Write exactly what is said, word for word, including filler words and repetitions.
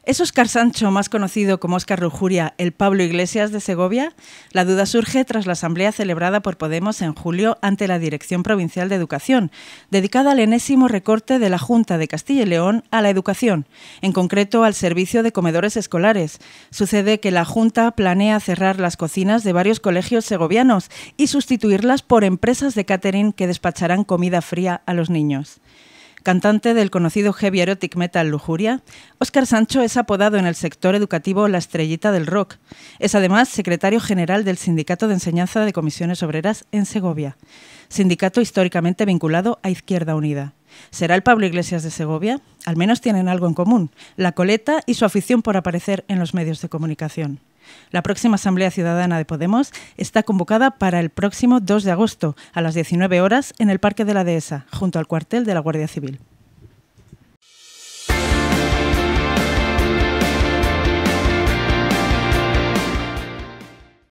¿Es Óscar Sancho, más conocido como Óscar Lujuria, el Pablo Iglesias de Segovia? La duda surge tras la asamblea celebrada por Podemos en julio ante la Dirección Provincial de Educación, dedicada al enésimo recorte de la Junta de Castilla y León a la educación, en concreto al servicio de comedores escolares. Sucede que la Junta planea cerrar las cocinas de varios colegios segovianos y sustituirlas por empresas de catering que despacharán comida fría a los niños. Cantante del conocido heavy erotic metal Lujuria, Óscar Sancho es apodado en el sector educativo la estrellita del rock. Es además secretario general del Sindicato de Enseñanza de Comisiones Obreras en Segovia, sindicato históricamente vinculado a Izquierda Unida. ¿Será el Pablo Iglesias de Segovia? Al menos tienen algo en común, la coleta y su afición por aparecer en los medios de comunicación. La próxima Asamblea Ciudadana de Podemos está convocada para el próximo dos de agosto a las diecinueve horas en el Parque de la Dehesa, junto al cuartel de la Guardia Civil.